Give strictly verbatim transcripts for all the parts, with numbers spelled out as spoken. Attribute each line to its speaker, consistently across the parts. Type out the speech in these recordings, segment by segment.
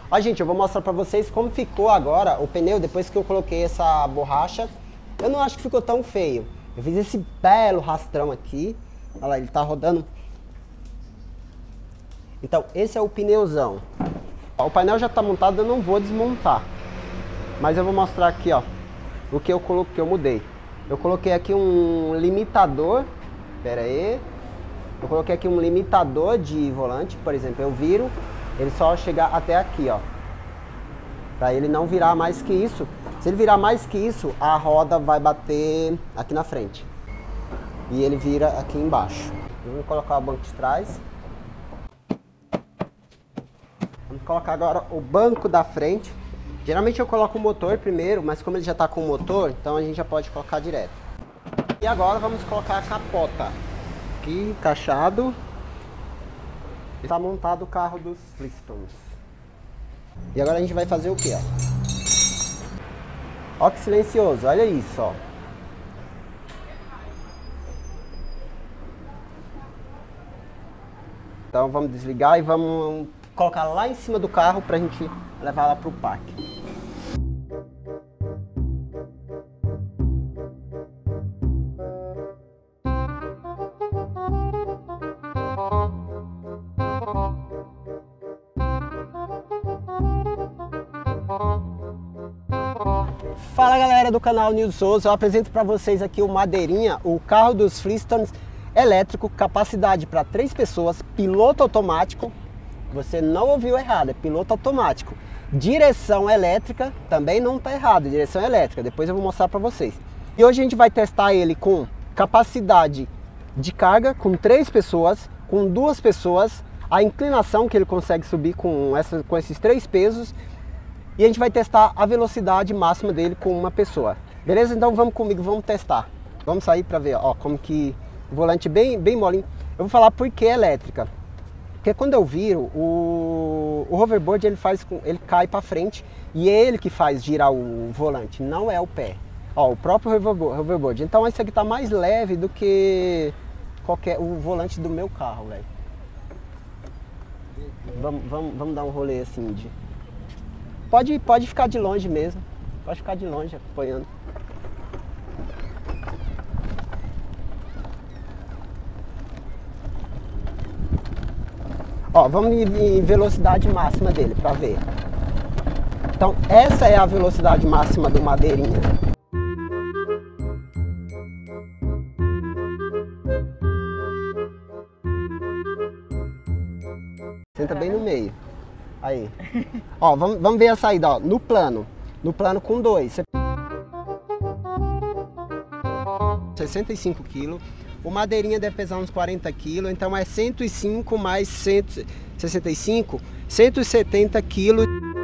Speaker 1: Ó, gente, eu vou mostrar pra vocês como ficou agora o pneu depois que eu coloquei essa borracha. Eu não acho que ficou tão feio. Eu fiz esse belo rastrão aqui. Olha lá, ele tá rodando. Então, esse é o pneuzão. O painel já tá montado, eu não vou desmontar. Mas eu vou mostrar aqui, ó, o que eu coloquei, que eu mudei. Eu coloquei aqui um limitador. Pera aí. Eu coloquei aqui um limitador de volante, por exemplo, eu viro, ele só chegar até aqui, ó. Pra ele não virar mais que isso. Se ele virar mais que isso, a roda vai bater aqui na frente. E ele vira aqui embaixo. Vamos colocar o banco de trás. Vamos colocar agora o banco da frente. Geralmente eu coloco o motor primeiro, mas como ele já está com o motor, então a gente já pode colocar direto. E agora vamos colocar a capota. Aqui, encaixado. Está montado o carro dos Flintstones. E agora a gente vai fazer o que, ó? Ó que silencioso, olha isso, ó. Então vamos desligar e vamos colocar lá em cima do carro pra gente levar lá pro parque. Fala galera do canal Nilson Souza, eu apresento para vocês aqui o Madeirinha, o carro dos Flintstones elétrico, capacidade para três pessoas, piloto automático, você não ouviu errado, é piloto automático, direção elétrica, também não está errado, direção elétrica, depois eu vou mostrar para vocês. E hoje a gente vai testar ele com capacidade de carga, com três pessoas, com duas pessoas, a inclinação que ele consegue subir com, essa, com esses três pesos. E a gente vai testar a velocidade máxima dele com uma pessoa. Beleza? Então vamos comigo, vamos testar. Vamos sair para ver, ó, como que o volante bem, bem molinho. Eu vou falar por que elétrica. Porque quando eu viro, o, o hoverboard ele faz, ele cai para frente e é ele que faz girar o volante, não é o pé. Ó, o próprio hoverboard. Então esse aqui tá mais leve do que qualquer o volante do meu carro, velho. Vamos, vamos, vamos dar um rolê assim de... Pode, pode ficar de longe mesmo, pode ficar de longe acompanhando. Ó, vamos em velocidade máxima dele para ver. Então essa é a velocidade máxima do Madeirinha. Senta bem no meio. Aí, ó, vamos, vamos ver a saída, ó, no plano, no plano com dois, sessenta e cinco quilos, o Madeirinha deve pesar uns quarenta quilos, então é cento e cinco mais cento e sessenta e cinco, cento e setenta quilos.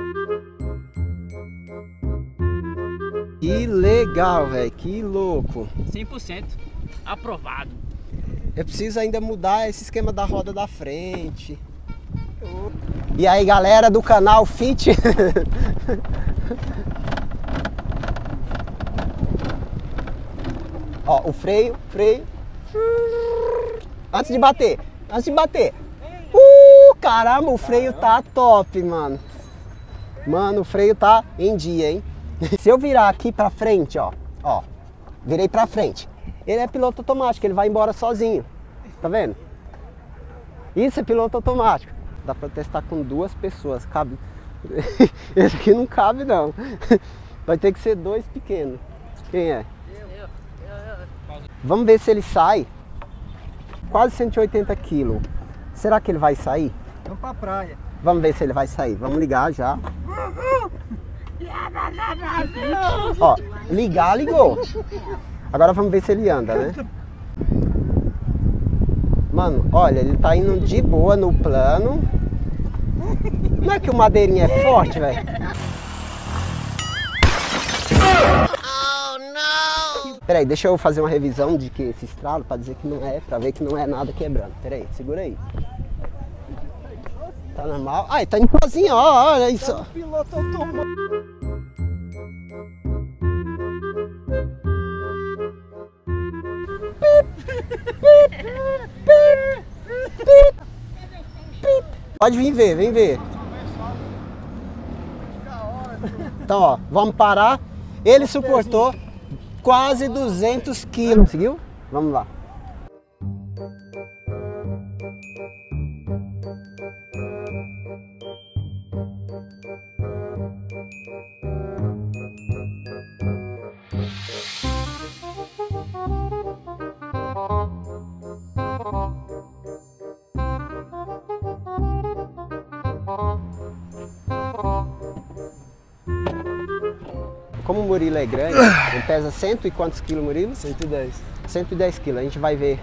Speaker 1: Que legal, velho, que louco.
Speaker 2: cem por cento aprovado.
Speaker 1: Eu preciso ainda mudar esse esquema da roda da frente. E aí galera do canal Fit. Ó, o freio, freio. Antes de bater, antes de bater. Uh, caramba, o freio tá top, mano. Mano, o freio tá em dia, hein? Se eu virar aqui pra frente, ó, ó, virei pra frente. Ele é piloto automático, ele vai embora sozinho. Tá vendo? Isso é piloto automático. Dá pra testar com duas pessoas, cabe. Esse aqui não cabe não. Vai ter que ser dois pequenos. Quem é? Eu, eu, eu. Vamos ver se ele sai. Quase cento e oitenta quilos. Será que ele vai sair?
Speaker 3: Vamos pra praia.
Speaker 1: Vamos ver se ele vai sair. Vamos ligar já. Ó, ligar, ligou. Agora vamos ver se ele anda, né? Mano, olha, ele tá indo de boa no plano. Não é que o Madeirinha é forte, velho? Oh, não! Peraí, deixa eu fazer uma revisão de que esse estralo, pra dizer que não é, pra ver que não é nada quebrando. Peraí, segura aí. Tá normal? Ai, tá indo sozinho, ó, olha isso.
Speaker 3: É o piloto automático.
Speaker 1: Pode vir ver, vem ver. Então, ó, vamos parar. Ele suportou quase duzentos quilos. Conseguiu? Vamos lá. Como o Murilo é grande, ele pesa cento e quantos quilos, Murilo?
Speaker 3: cento e dez.
Speaker 1: cento e dez quilos, a gente vai ver.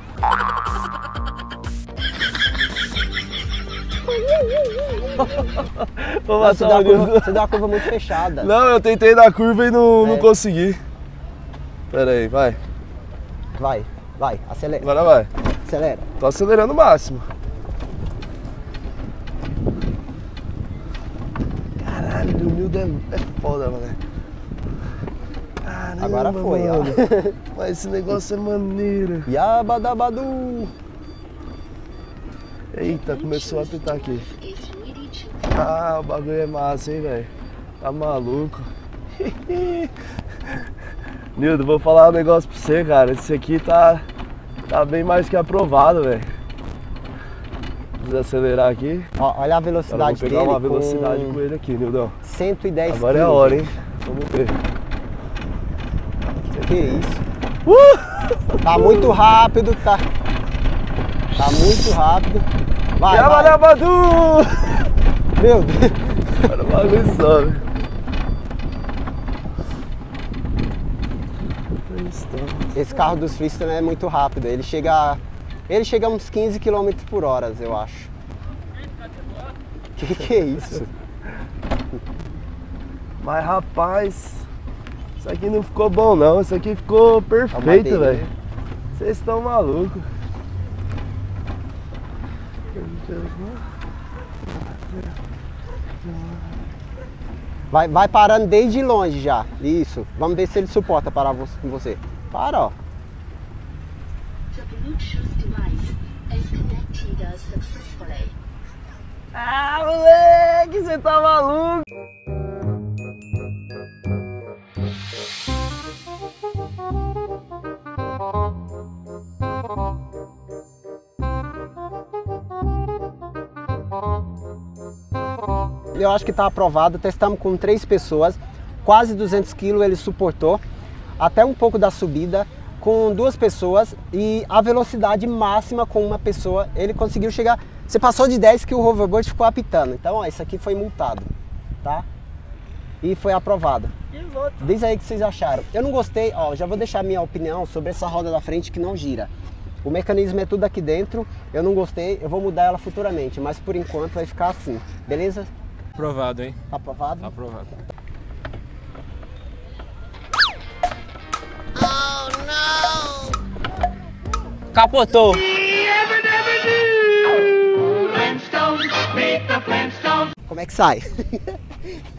Speaker 3: Vou
Speaker 1: Você deu,
Speaker 3: matar
Speaker 1: uma
Speaker 3: o
Speaker 1: curva,
Speaker 3: Nilson.
Speaker 1: você deu uma curva muito fechada.
Speaker 3: Não, eu tentei dar curva e não,
Speaker 1: É.
Speaker 3: não consegui. Pera aí, vai.
Speaker 1: Vai, vai, acelera,
Speaker 3: Agora vai.
Speaker 1: acelera.
Speaker 3: Tô acelerando o máximo. Caralho, o Nildo é, é foda, mano. Caramba,
Speaker 1: Agora foi,
Speaker 3: mano.
Speaker 1: ó.
Speaker 3: Mas esse negócio é maneiro.
Speaker 1: Yabadabadu.
Speaker 3: Eita, começou a apitar aqui. Ah, o bagulho é massa, hein, velho. Tá maluco. Nildo, vou falar um negócio pra você, cara. Esse aqui tá, tá bem mais que aprovado, velho. Vamos acelerar aqui.
Speaker 1: Ó, olha a
Speaker 3: Agora
Speaker 1: velocidade
Speaker 3: vou pegar
Speaker 1: dele
Speaker 3: uma velocidade
Speaker 1: com
Speaker 3: com ele aqui, Nildão.
Speaker 1: cento e dez
Speaker 3: Agora
Speaker 1: quilos.
Speaker 3: é a hora, hein? Vamos ver.
Speaker 1: Que isso? Uh! Tá muito rápido, tá? Tá muito rápido. Vai, vai.
Speaker 3: Yabalabadu!
Speaker 1: Meu Deus.
Speaker 3: Agora o bagulho sobe.
Speaker 1: Esse carro dos Freestone é muito rápido. Ele chega, a- ele chega a uns quinze quilômetros por hora, eu acho. Que que é isso?
Speaker 3: Mas rapaz, isso aqui não ficou bom não. Isso aqui ficou perfeito,
Speaker 1: madeira,
Speaker 3: velho. Vocês estão malucos.
Speaker 1: Vai, vai parando desde longe já. Isso. Vamos ver se ele suporta parar vo- com você. Para, ó.
Speaker 4: The Bluetooth device is connected successfully.
Speaker 3: Ah, moleque, você tá maluco?
Speaker 1: Eu acho que está aprovado. Testamos com três pessoas. Quase duzentos quilos ele suportou. Até um pouco da subida. Com duas pessoas. E a velocidade máxima com uma pessoa. Ele conseguiu chegar... Você passou de dez que o hoverboard ficou apitando. Então, ó, isso aqui foi multado. Tá? E foi aprovado. Diz aí o que vocês acharam. Eu não gostei, ó, já vou deixar minha opinião sobre essa roda da frente que não gira. O mecanismo é tudo aqui dentro, eu não gostei, eu vou mudar ela futuramente, mas por enquanto vai ficar assim, beleza?
Speaker 2: Aprovado, hein?
Speaker 1: Tá aprovado?
Speaker 2: Aprovado. Capotou.
Speaker 1: Como é que sai?